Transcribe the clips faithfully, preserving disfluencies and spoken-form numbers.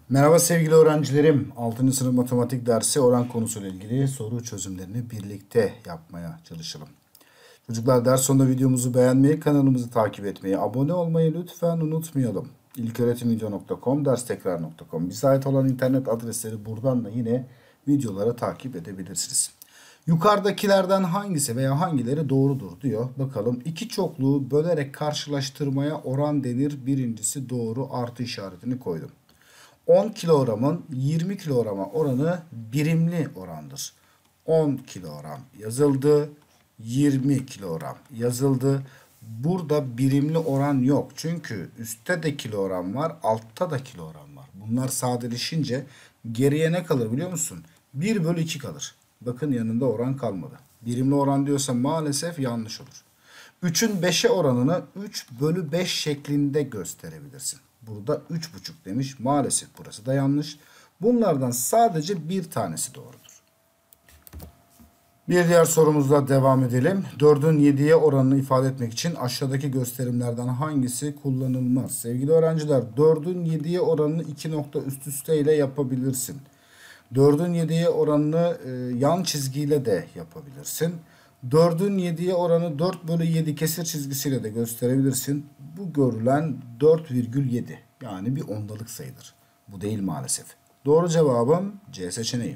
Merhaba sevgili öğrencilerim. altıncı sınıf matematik dersi oran konusuyla ilgili soru çözümlerini birlikte yapmaya çalışalım. Çocuklar, ders sonunda videomuzu beğenmeyi, kanalımızı takip etmeyi, abone olmayı lütfen unutmayalım. ilköğretimvideo nokta com, derstekrar nokta com. Bize ait olan internet adresleri, buradan da yine videoları takip edebilirsiniz. Yukarıdakilerden hangisi veya hangileri doğrudur diyor. Bakalım, iki çokluğu bölerek karşılaştırmaya oran denir. Birincisi doğru, artı işaretini koydum. on kilogramın yirmi kilograma oranı birimli orandır. on kilogram yazıldı. yirmi kilogram yazıldı. Burada birimli oran yok. Çünkü üstte de kilogram var, altta da kilogram var. Bunlar sadeleşince geriye ne kalır biliyor musun? bir bölü iki kalır. Bakın, yanında oran kalmadı. Birimli oran diyorsa maalesef yanlış olur. üçün beşe oranını üç bölü beş şeklinde gösterebilirsin. Burada üç buçuk demiş. Maalesef burası da yanlış. Bunlardan sadece bir tanesi doğrudur. Bir diğer sorumuzla devam edelim. dördün yediye oranını ifade etmek için aşağıdaki gösterimlerden hangisi kullanılmaz? Sevgili öğrenciler, dördün yediye oranını iki nokta üst üste ile yapabilirsin. dördün yediye oranını e, yan çizgiyle de yapabilirsin. dördün yediye oranı dört bölü yedi kesir çizgisiyle de gösterebilirsin. Bu görülen dört virgül yedi, yani bir ondalık sayıdır. Bu değil maalesef. Doğru cevabım C seçeneği.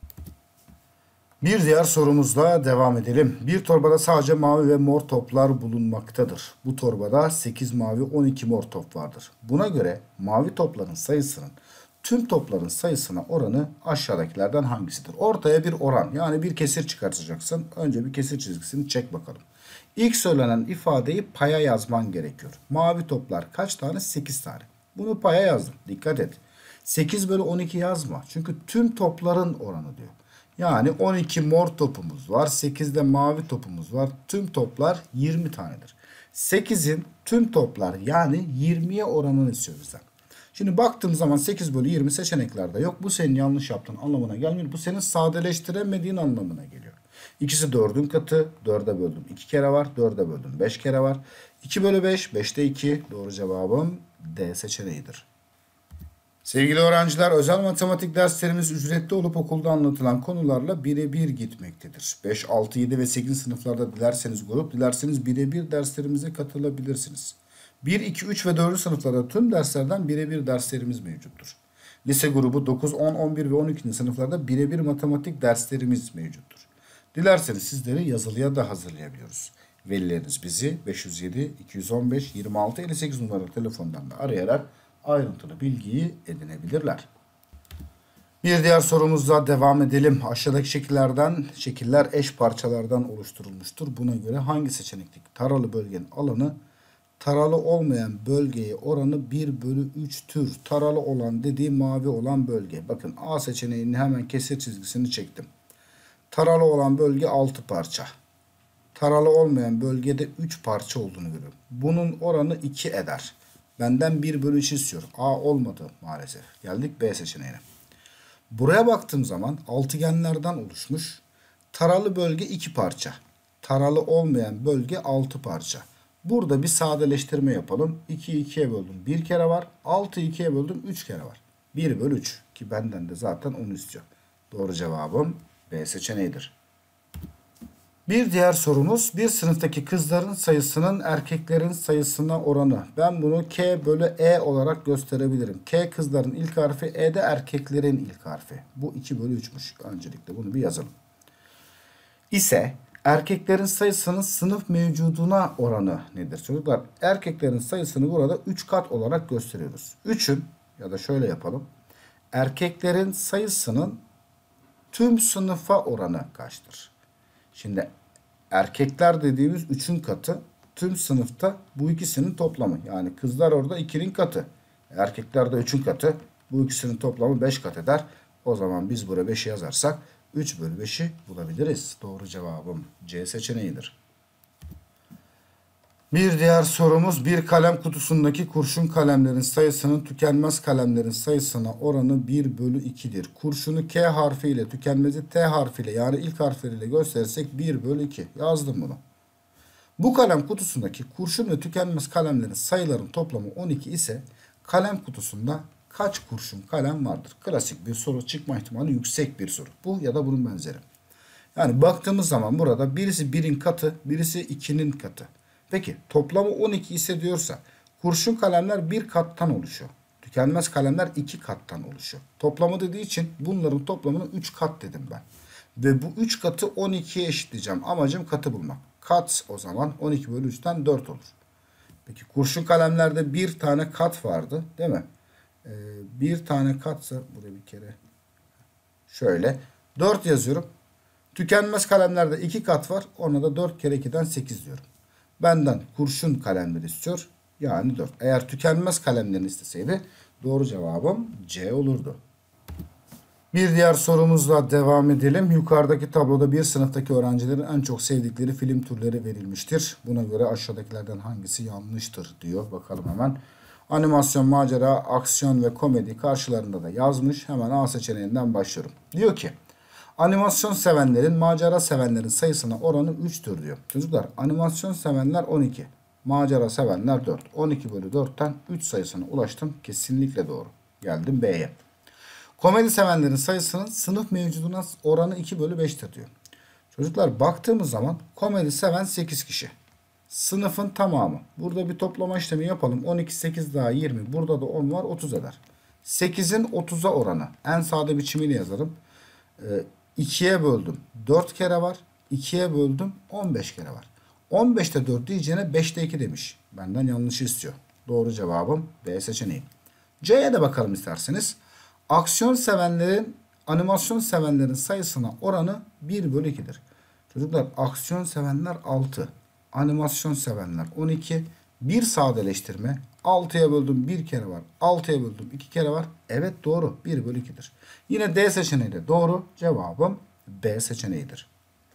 Bir diğer sorumuzla devam edelim. Bir torbada sadece mavi ve mor toplar bulunmaktadır. Bu torbada sekiz mavi, on iki mor top vardır. Buna göre mavi topların sayısının tüm topların sayısına oranı aşağıdakilerden hangisidir? Ortaya bir oran, yani bir kesir çıkartacaksın. Önce bir kesir çizgisini çek bakalım. İlk söylenen ifadeyi paya yazman gerekiyor. Mavi toplar kaç tane? sekiz tane. Bunu paya yazdım. Dikkat et. sekiz bölü on iki yazma. Çünkü tüm topların oranı diyor. Yani on iki mor topumuz var. sekiz de mavi topumuz var. Tüm toplar yirmi tanedir. sekizin tüm toplar yani yirmiye oranını istiyor bizden. Şimdi baktığım zaman sekiz bölü yirmi seçeneklerde yok. Bu senin yanlış yaptığın anlamına gelmiyor. Bu senin sadeleştiremediğin anlamına geliyor. İkisi dördün katı. dörde böldüm iki kere var. dörde böldüm beş kere var. iki bölü beş. beşte iki. Doğru cevabım D seçeneğidir. Sevgili öğrenciler, özel matematik derslerimiz ücretli olup okulda anlatılan konularla birebir gitmektedir. beş, altı, yedi ve sekizinci sınıflarda dilerseniz grup, dilerseniz birebir derslerimize katılabilirsiniz. bir, iki, üç ve dördüncü sınıflarda tüm derslerden birebir derslerimiz mevcuttur. Lise grubu dokuz, on, on bir ve on ikinci sınıflarda birebir matematik derslerimiz mevcuttur. Dilerseniz sizleri yazılıya da hazırlayabiliyoruz. Velileriniz bizi beş yüz yedi, iki yüz on beş, yirmi altı, elli sekiz numaralı telefondan da arayarak ayrıntılı bilgiyi edinebilirler. Bir diğer sorumuzla devam edelim. Aşağıdaki şekillerden şekiller eş parçalardan oluşturulmuştur. Buna göre hangi seçenekteki taralı bölgenin alanı taralı olmayan bölgeye oranı bir bölü üç'tür. Taralı olan dediği mavi olan bölge. Bakın, A seçeneğinin hemen kesir çizgisini çektim. Taralı olan bölge altı parça. Taralı olmayan bölgede üç parça olduğunu görüyorum. Bunun oranı iki eder. Benden bir bölü üç istiyor. A olmadı maalesef. Geldik B seçeneğine. Buraya baktığım zaman altıgenlerden oluşmuş. Taralı bölge iki parça. Taralı olmayan bölge altı parça. Burada bir sadeleştirme yapalım. ikiyi ikiye böldüm bir kere var. altıyı ikiye böldüm üç kere var. bir bölü üç, ki benden de zaten onu istiyor. Doğru cevabım B seçeneğidir. Bir diğer sorumuz, bir sınıftaki kızların sayısının erkeklerin sayısına oranı. Ben bunu K bölü E olarak gösterebilirim. K kızların ilk harfi, E de erkeklerin ilk harfi. Bu iki bölü üç'müş. Öncelikle bunu bir yazalım. İse erkeklerin sayısının sınıf mevcuduna oranı nedir çocuklar? Erkeklerin sayısını burada üç kat olarak gösteriyoruz. üçün, ya da şöyle yapalım. Erkeklerin sayısının tüm sınıfa oranı kaçtır? Şimdi erkekler dediğimiz üçün katı, tüm sınıfta bu ikisinin toplamı. Yani kızlar orada ikinin katı. Erkekler de üçün katı. Bu ikisinin toplamı beş kat eder. O zaman biz buraya beş'i yazarsak üç bölü beş'i bulabiliriz. Doğru cevabım C seçeneğidir. Bir diğer sorumuz, bir kalem kutusundaki kurşun kalemlerin sayısının tükenmez kalemlerin sayısına oranı bir bölü iki'dir. Kurşunu K harfiyle, tükenmezi T harfiyle, yani ilk harfleriyle gösterirsek bir bölü iki. Yazdım bunu. Bu kalem kutusundaki kurşun ve tükenmez kalemlerin sayıların toplamı on iki ise kalem kutusunda kaç kurşun kalem vardır? Klasik bir soru, çıkma ihtimali yüksek bir soru. Bu ya da bunun benzeri. Yani baktığımız zaman burada birisi birin katı, birisi ikinin katı. Peki toplamı on iki ise diyorsa kurşun kalemler bir kattan oluşuyor. Tükenmez kalemler iki kattan oluşuyor. Toplamı dediği için bunların toplamını üç kat dedim ben. Ve bu üç katı on ikiye eşitleyeceğim. Amacım katı bulmak. Kat o zaman on iki bölü üçten dört olur. Peki kurşun kalemlerde bir tane kat vardı değil mi? Ee, bir tane katsa buraya bir kere şöyle dört yazıyorum. Tükenmez kalemlerde iki kat var. Ona da dört kere ikiden sekiz diyorum. Benden kurşun kalemleri istiyor. Yani dört. Eğer tükenmez kalemlerini isteseydi doğru cevabım C olurdu. Bir diğer sorumuzla devam edelim. Yukarıdaki tabloda bir sınıftaki öğrencilerin en çok sevdikleri film türleri verilmiştir. Buna göre aşağıdakilerden hangisi yanlıştır diyor. Bakalım hemen. Animasyon, macera, aksiyon ve komedi karşılarında da yazmış. Hemen A seçeneğinden başlıyorum. Diyor ki animasyon sevenlerin macera sevenlerin sayısına oranı üçtür diyor. Çocuklar animasyon sevenler on iki. Macera sevenler dört. on iki bölü dörtten üç sayısına ulaştım. Kesinlikle doğru. Geldim B'ye. Komedi sevenlerin sayısının sınıf mevcuduna oranı iki bölü beştir diyor. Çocuklar baktığımız zaman komedi seven sekiz kişi. Sınıfın tamamı. Burada bir toplama işlemi yapalım. on iki, sekiz daha yirmi. Burada da on var, otuz eder. sekizin otuza oranı. En sade biçimiyle yazarım. Ee, ikiye böldüm. dört kere var. ikiye böldüm. on beş kere var. on beşte dört diyeceğine beşte iki demiş. Benden yanlışı istiyor. Doğru cevabım B seçeneği. C'ye de bakalım isterseniz. Aksiyon sevenlerin, animasyon sevenlerin sayısına oranı bir bölü ikidir. Çocuklar aksiyon sevenler altı. Animasyon sevenler on iki. bir sadeleştirme. altıya böldüm bir kere var. altıya böldüm iki kere var. Evet doğru. bir bölü ikidir. Yine D seçeneği de doğru. Cevabım B seçeneğidir.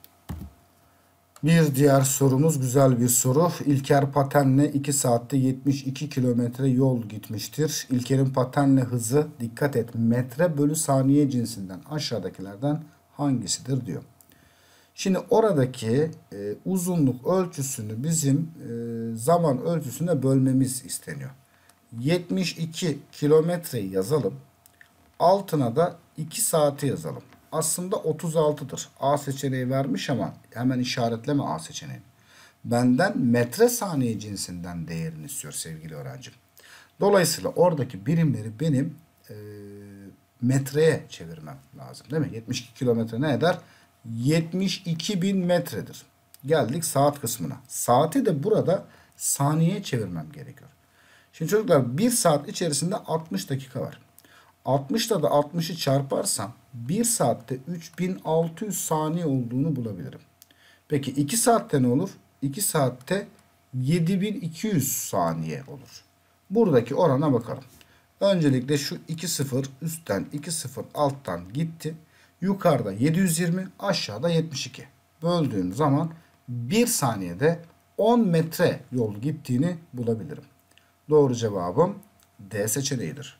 Bir diğer sorumuz güzel bir soru. İlker patenle iki saatte yetmiş iki kilometre yol gitmiştir. İlker'in patenle hızı dikkat et metre bölü saniye cinsinden aşağıdakilerden hangisidir diyor. Şimdi oradaki e, uzunluk ölçüsünü bizim e, zaman ölçüsüne bölmemiz isteniyor. yetmiş iki kilometreyi yazalım. Altına da iki saati yazalım. Aslında otuz altıdır. A seçeneği vermiş ama hemen işaretleme A seçeneği. Benden metre saniye cinsinden değerini istiyor sevgili öğrencim. Dolayısıyla oradaki birimleri benim e, metreye çevirmem lazım değil mi? yetmiş iki kilometre ne eder? yetmiş iki bin metredir. Geldik saat kısmına. Saati de burada saniyeye çevirmem gerekiyor. Şimdi çocuklar bir saat içerisinde altmış dakika var. altmışla da altmışı çarparsam bir saatte üç bin altı yüz saniye olduğunu bulabilirim. Peki iki saatte ne olur? iki saatte yedi bin iki yüz saniye olur. Buradaki orana bakalım. Öncelikle şu iki sıfır üstten iki sıfır alttan gitti. Yukarıda yedi yüz yirmi, aşağıda yetmiş iki. Böldüğüm zaman bir saniyede on metre yol gittiğini bulabilirim. Doğru cevabım D seçeneğidir.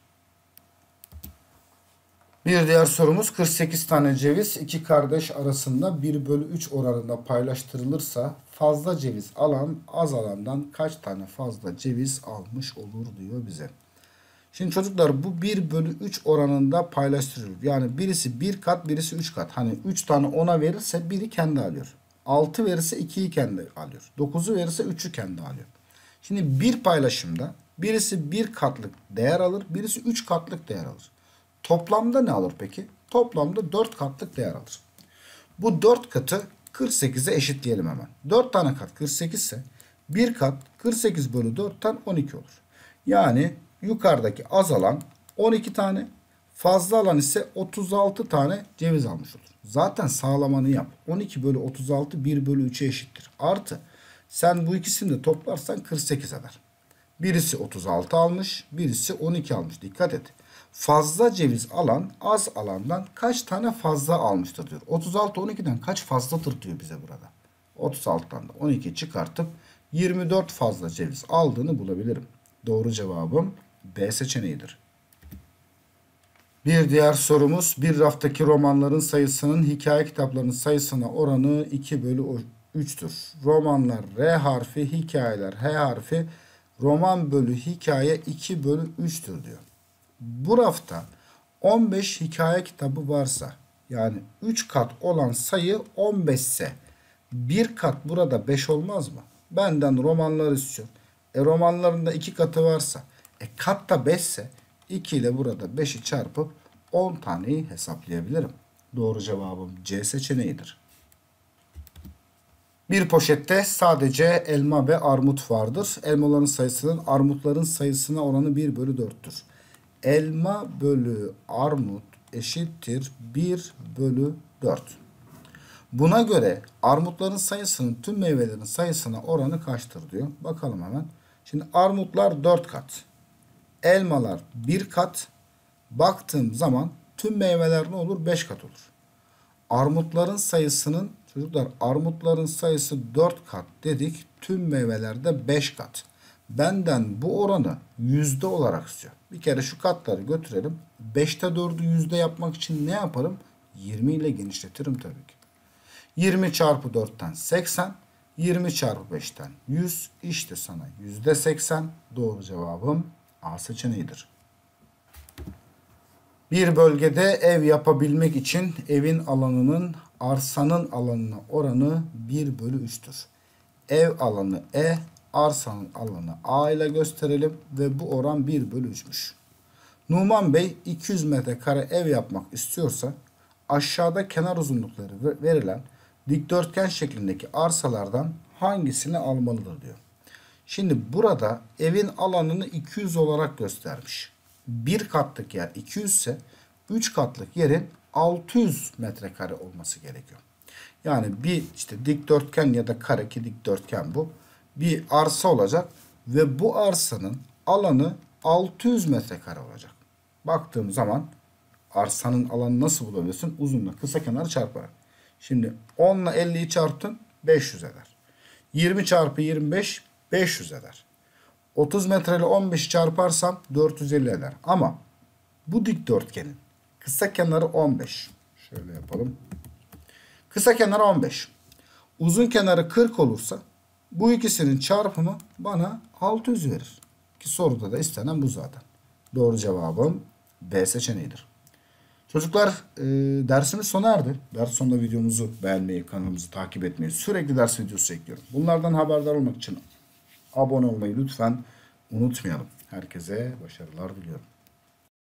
Bir diğer sorumuz kırk sekiz tane ceviz iki kardeş arasında bir bölü üç oranında paylaştırılırsa fazla ceviz alan az alandan kaç tane fazla ceviz almış olur diyor bize. Şimdi çocuklar bu bir bölü üç oranında paylaştırılır. Yani birisi bir kat birisi üç kat. Hani üç tane ona verirse biri kendi alıyor. altı verirse ikiyi kendi alıyor. dokuzu verirse üçü kendi alıyor. Şimdi bir paylaşımda birisi bir katlık değer alır birisi üç katlık değer alır. Toplamda ne alır peki? Toplamda dört katlık değer alır. Bu dört katı kırk sekize eşitleyelim hemen. dört tane kat kırk sekiz ise bir kat kırk sekiz bölü dörtten on iki olur. Yani yukarıdaki az alan on iki tane, fazla alan ise otuz altı tane ceviz almış olur. Zaten sağlamanı yap. on iki bölü otuz altı bir bölü üçe eşittir. Artı sen bu ikisini de toplarsan kırk sekiz eder. Birisi otuz altı almış, birisi on iki almış. Dikkat et. Fazla ceviz alan az alandan kaç tane fazla almıştır diyor. otuz altı on ikiden kaç fazladır diyor bize burada. otuz altıdan da on iki çıkartıp yirmi dört fazla ceviz aldığını bulabilirim. Doğru cevabım B seçeneğidir. Bir diğer sorumuz bir raftaki romanların sayısının hikaye kitaplarının sayısına oranı iki bölü üçtür. Romanlar R harfi, hikayeler H harfi, roman bölü hikaye iki bölü üçtür diyor. bu rafta on beş hikaye kitabı varsa, yani üç kat olan sayı on beş ise bir kat burada beş olmaz mı? Benden romanlar istiyor. E romanlarında iki katı varsa, e kat da beş ise iki ile burada beşi çarpıp on taneyi hesaplayabilirim. Doğru cevabım C seçeneğidir. Bir poşette sadece elma ve armut vardır. Elmaların sayısının armutların sayısına oranı bir bölü dörttür. Elma bölü armut eşittir bir bölü dört. Buna göre armutların sayısının tüm meyvelerin sayısına oranı kaçtır diyor. Bakalım hemen. Şimdi armutlar dört kat. Elmalar bir kat. Baktığım zaman tüm meyveler ne olur? beş kat olur. Armutların sayısının çocuklar armutların sayısı dört kat dedik. Tüm meyvelerde beş kat. Benden bu oranı yüzde olarak istiyor. Bir kere şu katları götürelim. beşte dördü yüzde yapmak için ne yaparım? yirmi ile genişletirim tabii ki. yirmi çarpı dörtten seksen. yirmi çarpı beşten yüz. İşte sana yüzde seksen. Doğru cevabım A seçeneğidir. Bir bölgede ev yapabilmek için evin alanının arsanın alanına oranı bir bölü üçtür. Ev alanı E, arsanın alanı A ile gösterelim ve bu oran bir bölü üçmüş. Numan Bey iki yüz metrekare ev yapmak istiyorsa aşağıda kenar uzunlukları verilen dikdörtgen şeklindeki arsalardan hangisini almalıdır diyor. Şimdi burada evin alanını iki yüz olarak göstermiş. Bir katlık yer iki yüz ise üç katlık yerin altı yüz metrekare olması gerekiyor. Yani bir işte dikdörtgen ya da kare ki dikdörtgen bu. Bir arsa olacak ve bu arsanın alanı altı yüz metrekare olacak. Baktığım zaman arsanın alanı nasıl bulabiliyorsun? Uzunla kısa kenarı çarparak. Şimdi on ile elliyi çarptın beş yüz eder. yirmi çarpı yirmi beş beş yüz eder. otuz metre ile on beşi çarparsam dört yüz elli eder. Ama bu dikdörtgenin kısa kenarı on beş. Şöyle yapalım. Kısa kenarı on beş. Uzun kenarı kırk olursa bu ikisinin çarpımı bana altı yüz verir. Ki soruda da istenen bu zaten. Doğru cevabım B seçeneğidir. Çocuklar e, dersimiz sona erdi. Ders sonunda videomuzu beğenmeyi, kanalımızı takip etmeyi, sürekli ders videosu ekliyorum. Bunlardan haberdar olmak için abone olmayı lütfen unutmayalım. Herkese başarılar diliyorum.